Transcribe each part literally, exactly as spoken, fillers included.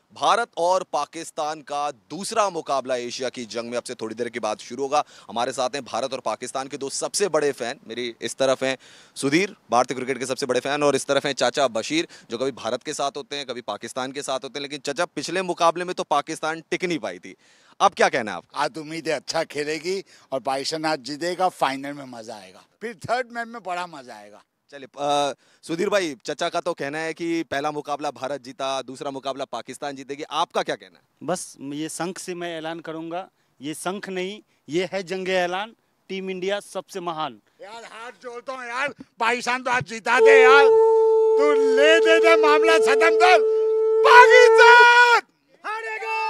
भारत और पाकिस्तान का दूसरा मुकाबला एशिया की जंग में अब से थोड़ी देर के बाद शुरू होगा। हमारे साथ हैं भारत और पाकिस्तान के दो सबसे बड़े फैन। मेरी इस तरफ हैं सुधीर, भारतीय क्रिकेट के सबसे बड़े फैन, और इस तरफ हैं चाचा बशीर, जो कभी भारत के साथ होते हैं, कभी पाकिस्तान के साथ होते हैं। लेकिन चाचा, पिछले मुकाबले में तो पाकिस्तान टिक नहीं पाई थी, अब क्या कहना है आपका? आज उम्मीद है अच्छा खेलेगी और पाकिस्तान आज जीतेगा, फाइनल में मजा आएगा, फिर थर्ड मैच में बड़ा मजा आएगा। चलिए सुधीर भाई, चचा का तो कहना है कि पहला मुकाबला भारत जीता, दूसरा मुकाबला पाकिस्तान जीतेगी, आपका क्या कहना है? बस ये शंख से मैं ऐलान करूंगा, ये शंख नहीं, ये है जंगे ऐलान, टीम इंडिया सबसे महान। यार हाथ जोड़ता हूँ यार, पाकिस्तान तो आज जीता दे यार, तू ले दे दे मामला खत्म कर। पाकिस्तान हारेगा,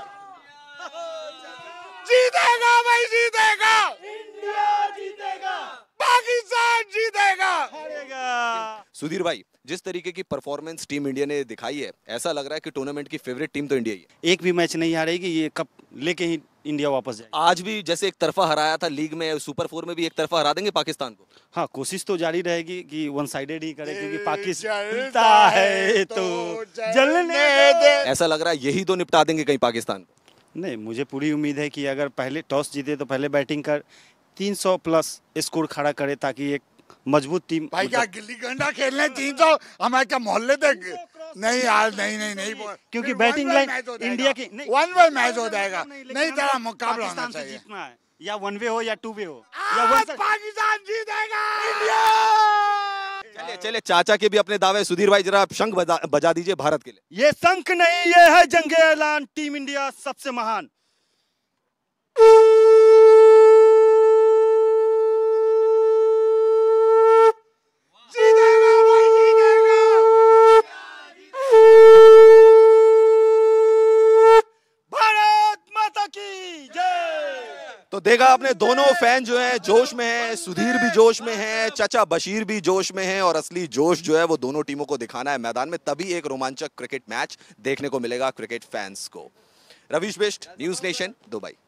जीतेगा भाई, जीतेगा, इंडिया जीतेगा, पाकिस्तान जीतेगा, हारेगा। सुधीर भाई, जिस तरीके की परफॉर्मेंस टीम इंडिया ने दिखाई है, ऐसा लग रहा है कि टूर्नामेंट की फेवरेट टीम तो इंडिया ही है। एक भी मैच नहीं हारेगी, ये कप लेके ही इंडिया वापस जाएगी। आज भी जैसे एक तरफा हराया था लीग में, सुपर फोर में भी एक तरफा हरा देंगे पाकिस्तान को। हाँ, कोशिश तो जारी रहेगी कि वन साइडेड ही करे, क्योंकि पाकिस्तान जलता है तो जलने दे। ऐसा लग रहा है यही तो निपटा देंगे कहीं पाकिस्तान को। नहीं, मुझे पूरी उम्मीद है कि अगर पहले टॉस जीते तो पहले बैटिंग कर तीन सौ प्लस स्कोर खड़ा करे, ताकि एक मजबूत टीम। भाई क्या गिल्ली डंडा खेलने तीन सौ हमारे क्या मोहल्ले तक? नहीं यार, नहीं नहीं नहीं, क्योंकि बैटिंग लाइन इंडिया की वन वे मैच हो जाएगा, नहीं तेरा मुकाबला होना चाहिए। जीतना है, या वन वे हो या टू वे हो, या आज पाकिस्तान जीतेगा, इंडिया। चलिए चलिए, चाचा के भी अपने दावे। सुधीर भाई, जरा आप शंख बजा, बजा दीजिए भारत के लिए। ये शंख नहीं, ये है जंगे ऐलान, टीम इंडिया सबसे महान। तो देखा आपने, दोनों फैन जो हैं जोश में हैं, सुधीर भी जोश में है, चाचा बशीर भी जोश में है, और असली जोश जो है वो दोनों टीमों को दिखाना है मैदान में, तभी एक रोमांचक क्रिकेट मैच देखने को मिलेगा क्रिकेट फैंस को। Ravish Bisht, News Nation, Dubai.